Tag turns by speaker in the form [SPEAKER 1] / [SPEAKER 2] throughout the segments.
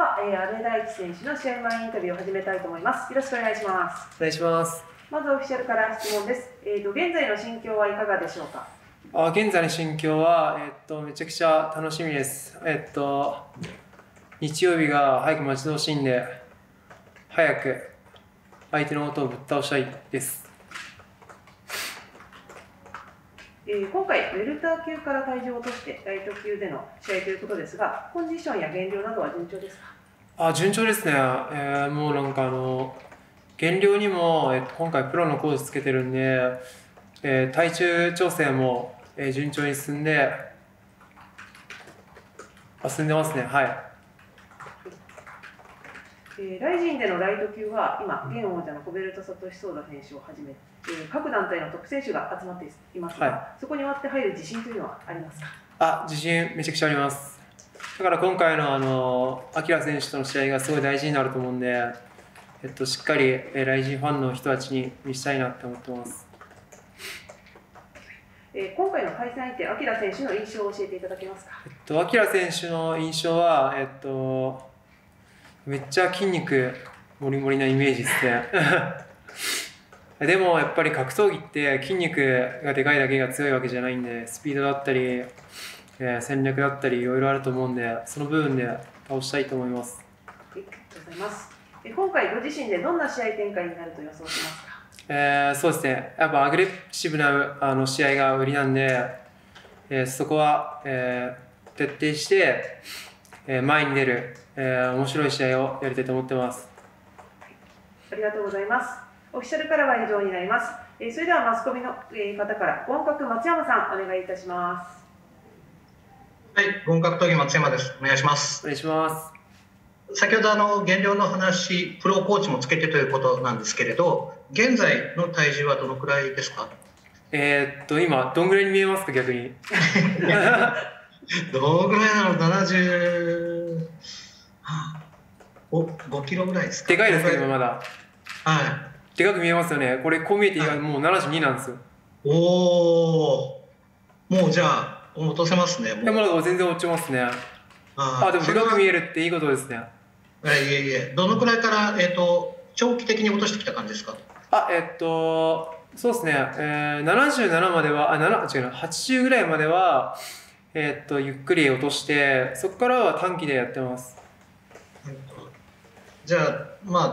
[SPEAKER 1] は、阿部大地選手の試合前インタビューを始めたいと思います。よろしくお願いします。
[SPEAKER 2] お願いします。
[SPEAKER 1] まずオフィシャルから質問です。現在の心境はいかがでしょうか。
[SPEAKER 2] 現在の心境は、めちゃくちゃ楽しみです。日曜日が早く待ち遠しいんで、早く相手の音をぶっ倒したいです。
[SPEAKER 1] 今回、ウェルター級から体重を落としてライト級での試合ということですが、コンディションや減量などは順調ですか？
[SPEAKER 2] 順調ですね。もうなんか減量にも、今回プロのコーチつけてるんで、体重調整も、順調に進んでますね。はい。
[SPEAKER 1] ライジンでのライト級は今、現王者のコベルト・サトシ・ソーダ選手をはじめ、各団体のトップ選手が集まっていますが、はい、そこに割って入る自信というのはありますか？
[SPEAKER 2] 自信めちゃくちゃあります。だから今回のアキラ選手との試合がすごい大事になると思うんで、しっかりライジンファンの人たちに見せたいなって思ってます。
[SPEAKER 1] 今回の対戦相手、アキラ選手の印象を教えていただけますか？
[SPEAKER 2] アキラ選手の印象は、めっちゃ筋肉もりもりなイメージですね。でもやっぱり格闘技って筋肉がでかいだけが強いわけじゃないんで、スピードだったり、戦略だったりいろいろあると思うんで、その部分で倒したいと思います。
[SPEAKER 1] ありがとうございます。今回ご自身でどんな試合展開になると予想しますか？
[SPEAKER 2] そうですね、やっぱアグレッシブな試合が売りなんで、そこは、徹底して、前に出る、面白い試合をやりたいと思ってます。
[SPEAKER 1] ありがとうございます。オフィシャルからは以上になります。それではマスコミの方から権格松山さんお願いいたします。
[SPEAKER 3] はい、権格闘技松山です。お願いします。
[SPEAKER 2] お願いします。
[SPEAKER 3] 先ほど減量の話、プロコーチもつけてということなんですけれど、現在の体重はどのくらいですか？
[SPEAKER 2] 今どんぐらいに見えますか、逆に。
[SPEAKER 3] どのぐらいなの？75キロぐらいですか？
[SPEAKER 2] でかいですけどまだ。
[SPEAKER 3] はい。
[SPEAKER 2] でかく見えますよね。これこう見えてもう72なんですよ。
[SPEAKER 3] おお、もうじゃあ落とせますね。
[SPEAKER 2] でも全然落ちますね。でもでかく見えるっていいことですね。
[SPEAKER 3] いえ、どのくらいから長期的に落としてきた感じですか？
[SPEAKER 2] そうですね。77までは80ぐらいまではゆっくり落として、そこからは短期でやってます。
[SPEAKER 3] じゃあ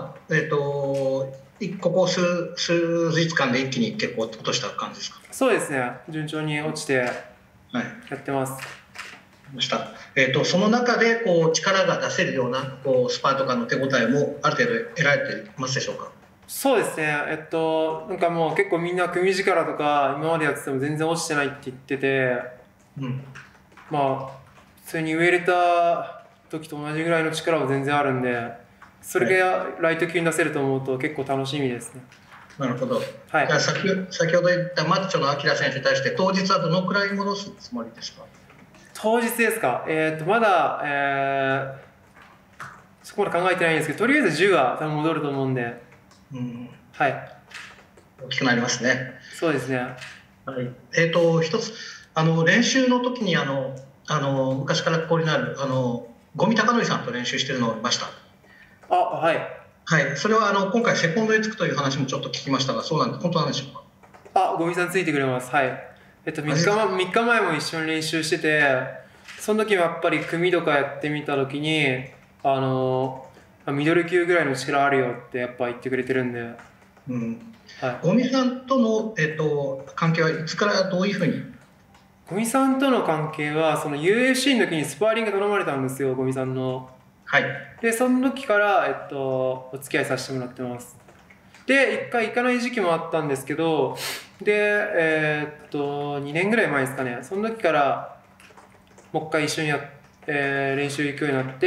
[SPEAKER 3] ここ数日間で一気に結構落とした感じですか？
[SPEAKER 2] そうですね、順調に落ちてやってます。
[SPEAKER 3] その中で力が出せるようなスパーとかの手応えもある程度得られてますでしょうか？
[SPEAKER 2] そうですね、なんかもう結構みんな組力とか今までやってても全然落ちてないって言ってて、普通にウエルター時と同じぐらいの力は全然あるんで、それがライト級に出せると思うと結構楽しみですね。
[SPEAKER 3] なるほど。
[SPEAKER 2] はい。
[SPEAKER 3] じゃあ先ほど言ったマッチョのアキラ選手に対して当日はどのくらい戻すつもりですか？
[SPEAKER 2] 当日ですか？まだ、そこまで考えてないんですけど、とりあえず10は多分戻ると思うんで、はい。
[SPEAKER 3] 大きくなりますね。
[SPEAKER 2] そうですね。
[SPEAKER 3] はい。一つ練習の時に昔から交流のある五味隆則さんと練習してるのを見ました。
[SPEAKER 2] はい。
[SPEAKER 3] はい。それは今回セコンドにつくという話もちょっと聞きましたが、そうなんで本当なんでしょうか？
[SPEAKER 2] 五味さんついてくれます。はい。3日前も一緒に練習してて、その時もやっぱり組とかやってみた時にミドル級ぐらいの力あるよってやっぱ言ってくれてるんで。
[SPEAKER 3] 五味さんとの関係はいつからどういうふうに？
[SPEAKER 2] 五味さんとの関係はその UFC の時にスパーリング頼まれたんですよ、五味さんの。
[SPEAKER 3] はい。
[SPEAKER 2] でその時からお付き合いさせてもらってます。で1回行かない時期もあったんですけど、で2年ぐらい前ですかね、その時からもう一回一緒に練習行くようになって、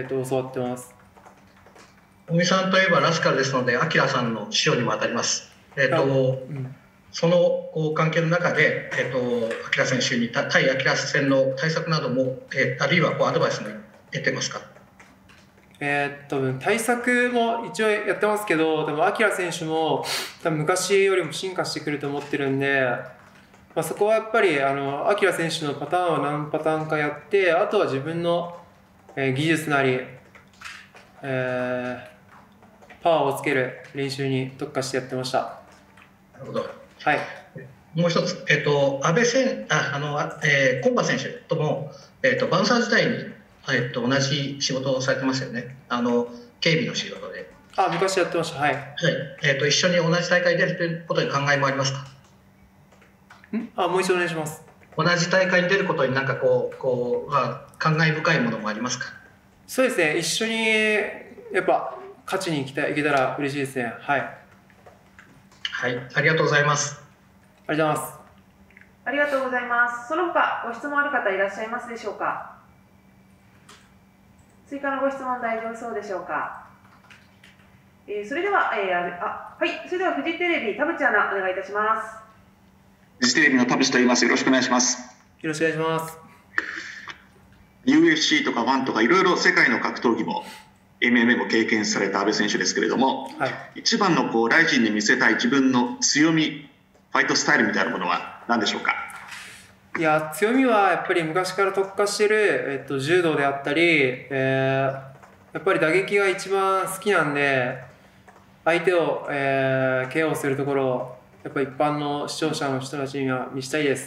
[SPEAKER 2] 教わってます。
[SPEAKER 3] 五味さんといえばラスカルですので、アキラさんの師匠にも当たります。その関係の中で、アキラ選手に対アキラ戦の対策なども、あるいはアドバイスも得てますか？
[SPEAKER 2] 対策も一応やってますけど、多分アキラ選手も多分昔よりも進化してくると思ってるんで、そこはやっぱりアキラ選手のパターンを何パターンかやって、あとは自分の技術なりパワーをつける練習に特化してやってました。
[SPEAKER 3] なるほど。
[SPEAKER 2] はい。
[SPEAKER 3] もう一つ、安倍コンバ選手とも、バウンサー時代に、同じ仕事をされてますよね。警備の仕事で。
[SPEAKER 2] 昔やってました。はい。
[SPEAKER 3] はい。一緒に同じ大会に出るということに考えもありますか？
[SPEAKER 2] もう一度お願いします。
[SPEAKER 3] 同じ大会に出ることになんか感慨深いものもありますか？
[SPEAKER 2] そうですね。一緒にやっぱ勝ちにいけたら嬉しいですね。はい。
[SPEAKER 3] はい。ありがとうございます。
[SPEAKER 2] ありがとうございます。
[SPEAKER 1] ありがとうございます。その他ご質問ある方いらっしゃいますでしょうか？追加のご質問大丈夫そうでしょうか？それでは、それではフジテレビ田淵アナお願いいたします。
[SPEAKER 4] フジテレビの田淵と言います。よろしくお願いします。
[SPEAKER 2] よろしくお願いします。
[SPEAKER 4] UFC とか1とかいろいろ世界の格闘技も MMA も経験された阿部選手ですけれども、
[SPEAKER 2] はい、
[SPEAKER 4] 一番のライジンで見せたい自分の強み、ファイトスタイルみたいなものは何でしょうか？
[SPEAKER 2] いや、強みはやっぱり昔から特化している、柔道であったり、やっぱり打撃が一番好きなんで、相手を、KO するところをやっぱり一般の視聴者の人たちには見せたいです。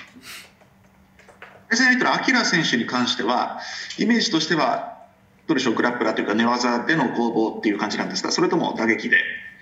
[SPEAKER 4] 対戦相手のアキラ選手に関してはイメージとしてはどうでしょう、グラップラーというか寝技での攻防っていう感じなんですか、それとも打撃で？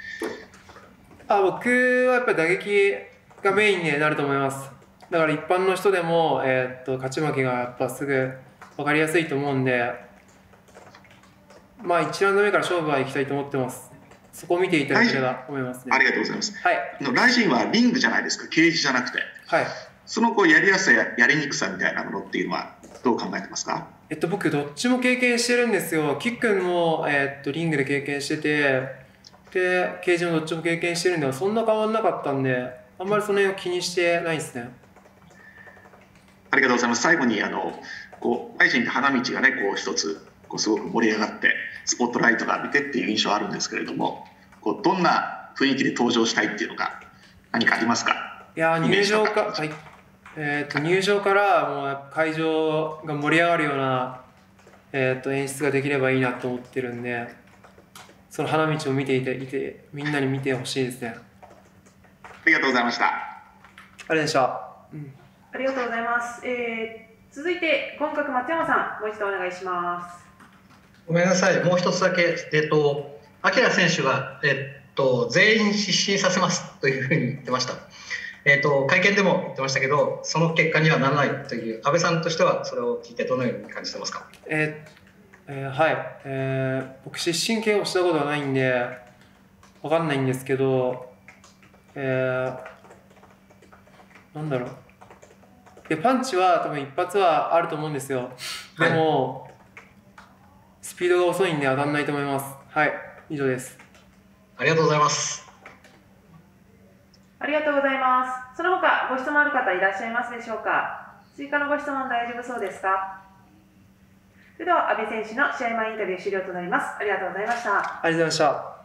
[SPEAKER 2] 僕はやっぱり打撃がメインになると思います。だから一般の人でも、勝ち負けがやっぱすぐ分かりやすいと思うんで、1ラウンド目から勝負は行きたいと思ってます。そこを見ていただければと思いますね。
[SPEAKER 4] ありがとうございます。
[SPEAKER 2] はい、
[SPEAKER 4] ライジンはリングじゃないですか、ケージじゃなくて。
[SPEAKER 2] はい、
[SPEAKER 4] そのやりやすさややりにくさみたいなものっていうのはどう考えてますか？
[SPEAKER 2] 僕どっちも経験してるんですよ。キックも、リングで経験してて、でケージもどっちも経験してるんで、そんな変わんなかったんで、あんまりその辺を気にしてないですね。
[SPEAKER 4] ありがとうございます。最後にライジンって花道がね一つすごく盛り上がってスポットライトが浴びてっていう印象あるんですけれども、どんな雰囲気で登場したいっていうのが何かありますか？
[SPEAKER 2] いや、入場からもう会場が盛り上がるような、演出ができればいいなと思ってるんで、その花道を見ていてみんなに見てほしいですね。
[SPEAKER 4] ありがとうございました。
[SPEAKER 2] ありがとうございました。
[SPEAKER 1] ありがとうございます。続いて本格松山さん、もう一度お願いします。
[SPEAKER 3] ごめんなさい、もう一つだけ、明選手が、全員失神させますというふうに言ってました。会見でも言ってましたけど、その結果にはならないという、安倍さんとしてはそれを聞いてどのように感じてますか？
[SPEAKER 2] はい、僕失神 KO したことはないんで分かんないんですけど、なんだろう、パンチは多分一発はあると思うんですよ。でも、スピードが遅いんで当たんないと思います。はい、以上です。
[SPEAKER 3] ありがとうございます。
[SPEAKER 1] ありがとうございます。その他ご質問ある方いらっしゃいますでしょうか？追加のご質問大丈夫そうですか？それでは阿部選手の試合前インタビュー終了となります。ありがとうございました。
[SPEAKER 2] ありがとうございました。